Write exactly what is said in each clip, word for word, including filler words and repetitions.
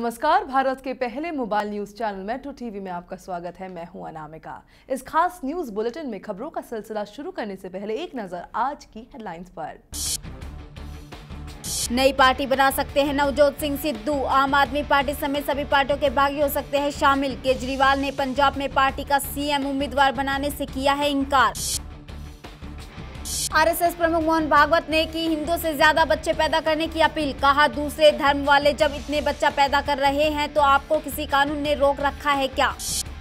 नमस्कार, भारत के पहले mobile news channel metro TV में आपका स्वागत है। मैं हूं अनामिका। इस खास न्यूज बुलेटिन में खबरों का सिलसिला शुरू करने से पहले एक नजर आज की हेडलाइंस पर। नई पार्टी बना सकते हैं नवजोत सिंह सिद्धू, आम आदमी पार्टी समेत सभी पार्टियों के बागी हो सकते हैं शामिल। केजरीवाल ने पंजाब में पार्टी का सीएम उम्मीदवार बनाने से किया है इनकार। आरएसएस प्रमुख मोहन भागवत ने की हिंदुओं से ज्यादा बच्चे पैदा करने की अपील। कहा, दूसरे धर्म वाले जब इतने बच्चा पैदा कर रहे हैं तो आपको किसी कानून ने रोक रखा है क्या?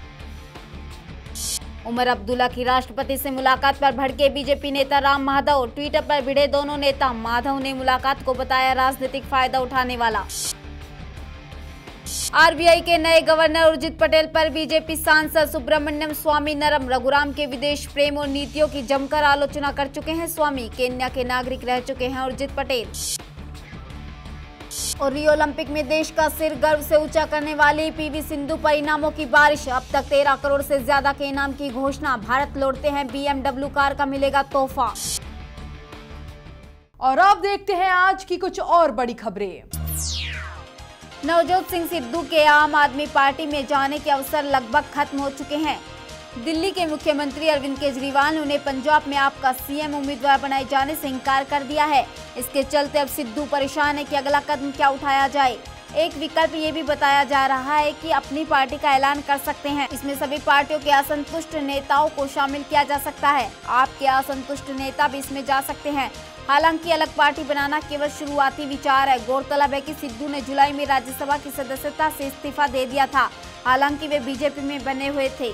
उमर अब्दुल्ला की राष्ट्रपति से मुलाकात पर भड़के बीजेपी नेता राम माधव। ट्विटर पर भिड़े दोनों नेता। माधव ने मुलाकात को बताया राजनीतिक फायदा उठाने वाला। आरबीआई के नए गवर्नर उर्जित पटेल पर बीजेपी सांसद सुब्रमण्यम स्वामी नरम। रघुराम के विदेश प्रेम और नीतियों की जमकर आलोचना कर चुके हैं स्वामी। केन्या के नागरिक रह चुके हैं उर्जित पटेल। और रियो ओलंपिक में देश का सिर गर्व से ऊंचा करने वाली पीवी सिंधु पर इनामों की बारिश। अब तक तेरह करोड़ से ज्यादा के इनाम की घोषणा। भारत लौटते हैं बीएमडब्ल्यू कार का मिलेगा तोहफा। और अब देखते हैं आज की कुछ और बड़ी खबरें। नवजोत सिंह सिद्धू के आम आदमी पार्टी में जाने के अवसर लगभग खत्म हो चुके हैं। दिल्ली के मुख्यमंत्री अरविंद केजरीवाल ने उन्हें पंजाब में आपका सीएम उम्मीदवार बनाए जाने से इंकार कर दिया है। इसके चलते अब सिद्धू परेशान है कि अगला कदम क्या उठाया जाए। एक विकल्प ये भी बताया जा रहा है कि अपनी पार्टी का ऐलान कर सकते हैं। इसमें सभी पार्टियों के असंतुष्ट नेताओं को शामिल किया जा सकता है। आपके असंतुष्ट नेता भी इसमें जा सकते हैं। हालांकि अलग पार्टी बनाना केवल शुरुआती विचार है। गौरतलब है कि सिद्धू ने जुलाई में राज्यसभा की सदस्यता से इस्तीफा दे दिया था। हालांकि वे बीजेपी में बने हुए थे।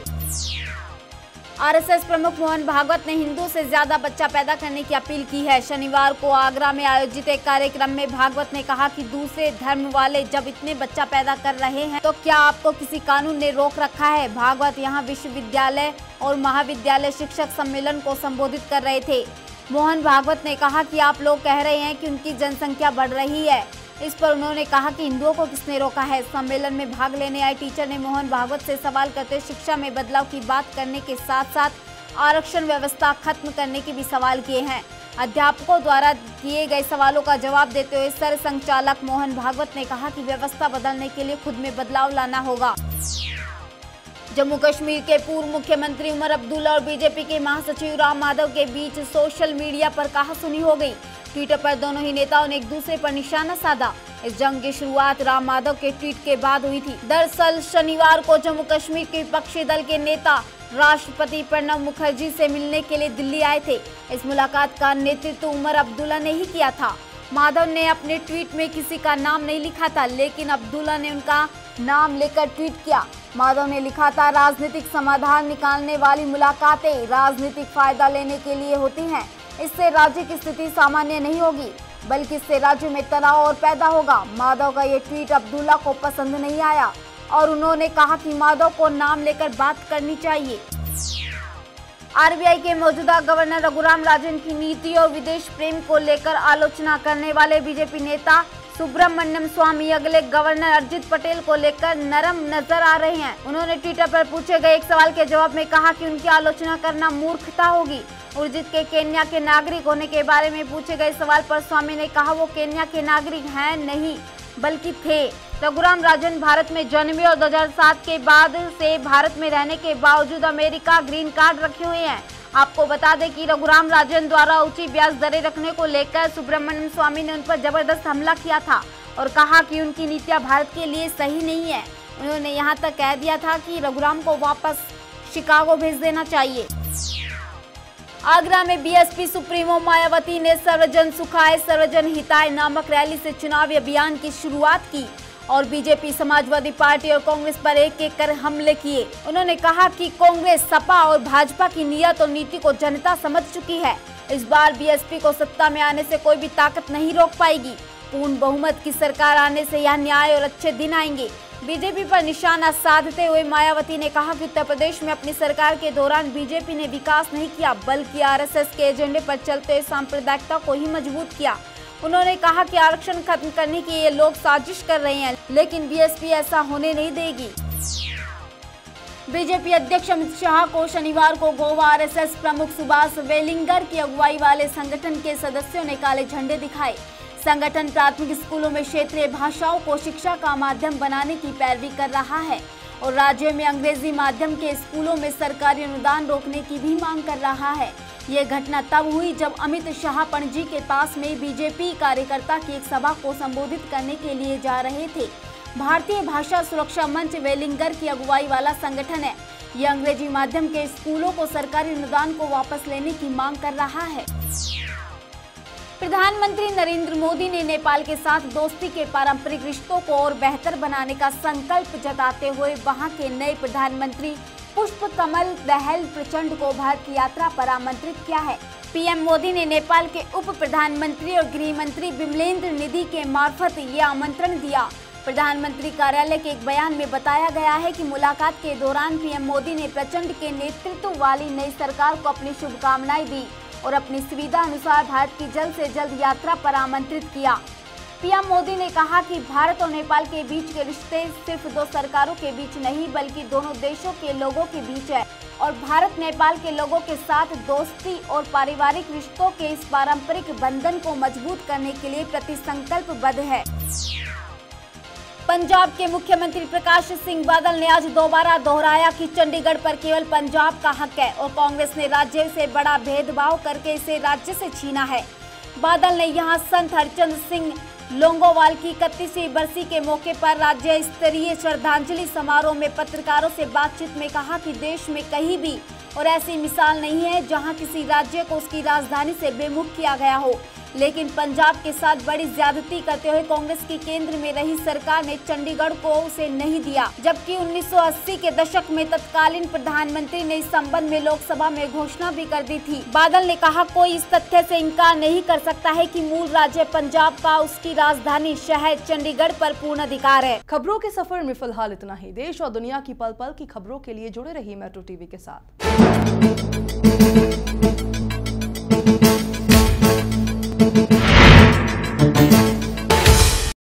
आरएसएस प्रमुख मोहन भागवत ने हिंदुओं से ज्यादा बच्चा पैदा करने की अपील की है। शनिवार को आगरा में आयोजित एक कार्यक्रम में भागवत ने कहा कि दूसरे धर्म वाले जब इतने बच्चा पैदा कर रहे हैं तो क्या आपको किसी कानून ने रोक रखा है? भागवत यहां विश्वविद्यालय और महाविद्यालय शिक्षक सम्मेलन को संबोधित कर रहे थे। मोहन भागवत ने कहा कि आप लोग कह रहे हैं कि उनकी जनसंख्या बढ़ रही है। इस पर उन्होंने कहा कि हिंदुओं को किसने रोका है। सम्मेलन में भाग लेने आए टीचर ने मोहन भागवत से सवाल करते शिक्षा में बदलाव की बात करने के साथ साथ आरक्षण व्यवस्था खत्म करने के भी सवाल किए हैं। अध्यापकों द्वारा किए गए सवालों का जवाब देते हुए सर संचालक मोहन भागवत ने कहा कि व्यवस्था बदलने के लिए खुद में बदलाव लाना होगा। जम्मू कश्मीर के पूर्व मुख्यमंत्री उमर अब्दुल्ला और बीजेपी के महासचिव राम माधव के बीच सोशल मीडिया पर कहासुनी हो गई। ट्विटर पर दोनों ही नेताओं ने एक दूसरे पर निशाना साधा। इस जंग की शुरुआत राम माधव के ट्वीट के बाद हुई थी। दरअसल शनिवार को जम्मू कश्मीर के विपक्षी दल के नेता राष्ट्रपति प्रणब मुखर्जी से मिलने के लिए दिल्ली आए थे। इस मुलाकात का नेतृत्व उमर अब्दुल्ला ने ही किया था। माधव ने अपने ट्वीट में किसी का नाम नहीं लिखा था, लेकिन अब्दुल्ला ने उनका नाम लेकर ट्वीट किया। माधव ने लिखा था, राजनीतिक समाधान निकालने वाली मुलाकातें राजनीतिक फायदा लेने के लिए होती हैं। इससे राज्य की स्थिति सामान्य नहीं होगी, बल्कि इससे राज्य में तनाव और पैदा होगा। माधव का ये ट्वीट अब्दुल्ला को पसंद नहीं आया और उन्होंने कहा कि माधव को नाम लेकर बात करनी चाहिए। आरबीआई के मौजूदा गवर्नर रघुराम राजन की नीति और विदेश प्रेम को लेकर आलोचना करने वाले बीजेपी नेता सुब्रमण्यम स्वामी अगले गवर्नर उर्जित पटेल को लेकर नरम नजर आ रहे हैं। उन्होंने ट्विटर पर पूछे गए एक सवाल के जवाब में कहा कि उनकी आलोचना करना मूर्खता होगी। उर्जित के केन्या के नागरिक होने के बारे में पूछे गए सवाल पर स्वामी ने कहा वो केन्या के नागरिक हैं नहीं बल्कि थे। रघुराम राजन भारत में जन्मे और दो हज़ार सात के बाद से भारत में रहने के बावजूद अमेरिका ग्रीन कार्ड रखे हुए हैं। आपको बता दें कि रघुराम राजन द्वारा ऊंची ब्याज दरें रखने को लेकर सुब्रमण्यम स्वामी ने उन पर जबरदस्त हमला किया था और कहा कि उनकी नीतियां भारत के लिए सही नहीं है। उन्होंने यहां तक कह दिया था कि रघुराम को वापस शिकागो भेज देना चाहिए। आगरा में बीएसपी सुप्रीमो मायावती ने सर्वजन सुखाय सर्वजन हिताय नामक रैली से चुनावी अभियान की शुरुआत की और बीजेपी, समाजवादी पार्टी और कांग्रेस पर एक एक कर हमले किए। उन्होंने कहा कि कांग्रेस, सपा और भाजपा की नियत और नीति को जनता समझ चुकी है। इस बार बीएसपी को सत्ता में आने से कोई भी ताकत नहीं रोक पाएगी। पूर्ण बहुमत की सरकार आने से यहाँ न्याय और अच्छे दिन आएंगे। बीजेपी पर निशाना साधते हुए मायावती ने कहा कि उत्तर प्रदेश में अपनी सरकार के दौरान बीजेपी ने विकास नहीं किया बल्कि आरएसएस के एजेंडे पर चलते हुए सांप्रदायिकता को ही मजबूत किया। उन्होंने कहा कि आरक्षण खत्म करने की ये लोग साजिश कर रहे हैं, लेकिन बीएसपी ऐसा होने नहीं देगी। बीजेपी अध्यक्ष अमित शाह को शनिवार को गोवा आरएसएस प्रमुख सुभाष वेलिंगर की अगुवाई वाले संगठन के सदस्यों ने काले झंडे दिखाए। संगठन प्राथमिक स्कूलों में क्षेत्रीय भाषाओं को शिक्षा का माध्यम बनाने की पैरवी कर रहा है और राज्य में अंग्रेजी माध्यम के स्कूलों में सरकारी अनुदान रोकने की भी मांग कर रहा है। ये घटना तब हुई जब अमित शाह पणजी के पास में बीजेपी कार्यकर्ता की एक सभा को संबोधित करने के लिए जा रहे थे। भारतीय भाषा सुरक्षा मंच वेलिंगर की अगुवाई वाला संगठन है। ये अंग्रेजी माध्यम के स्कूलों को सरकारी अनुदान को वापस लेने की मांग कर रहा है। प्रधानमंत्री नरेंद्र मोदी ने नेपाल के साथ दोस्ती के पारंपरिक रिश्तों को और बेहतर बनाने का संकल्प जताते हुए वहां के नए प्रधानमंत्री पुष्प कमल दहल प्रचंड को भारत की यात्रा पर आमंत्रित किया है। पीएम मोदी ने नेपाल के उप प्रधानमंत्री और गृह मंत्री विमलेंद्र निधि के मार्फत ये आमंत्रण दिया। प्रधानमंत्री कार्यालय के एक बयान में बताया गया है कि मुलाकात के दौरान पीएम मोदी ने प्रचंड के नेतृत्व वाली नई सरकार को अपनी शुभकामनाएं दी और अपनी सुविधा अनुसार भारत की जल्द से जल्द यात्रा पर आमंत्रित किया। पीएम मोदी ने कहा कि भारत और नेपाल के बीच के रिश्ते सिर्फ दो सरकारों के बीच नहीं बल्कि दोनों देशों के लोगों के बीच है और भारत नेपाल के लोगों के साथ दोस्ती और पारिवारिक रिश्तों के इस पारंपरिक बंधन को मजबूत करने के लिए प्रतिसंकल्पबद्ध है। पंजाब के मुख्यमंत्री प्रकाश सिंह बादल ने आज दोबारा दोहराया कि चंडीगढ़ पर केवल पंजाब का हक है और कांग्रेस ने राज्य से बड़ा भेदभाव करके इसे राज्य से छीना है। बादल ने यहां संत हरचंद सिंह लोंगोवाल की इकतीसवीं बरसी के मौके पर राज्य स्तरीय श्रद्धांजलि समारोह में पत्रकारों से बातचीत में कहा कि देश में कहीं भी और ऐसी मिसाल नहीं है जहां किसी राज्य को उसकी राजधानी से बेमुख किया गया हो, लेकिन पंजाब के साथ बड़ी ज्यादती करते हुए कांग्रेस की केंद्र में रही सरकार ने चंडीगढ़ को उसे नहीं दिया, जबकि उन्नीस सौ अस्सी के दशक में तत्कालीन प्रधानमंत्री ने इस संबंध में लोकसभा में घोषणा भी कर दी थी। बादल ने कहा, कोई इस तथ्य से इनकार नहीं कर सकता है कि मूल राज्य पंजाब का उसकी राजधानी शहर चंडीगढ़ पर पूर्ण अधिकार है। खबरों के सफर में फिलहाल इतना ही। देश और दुनिया की पल पल की खबरों के लिए जुड़े रहिए मेट्रो टीवी के साथ।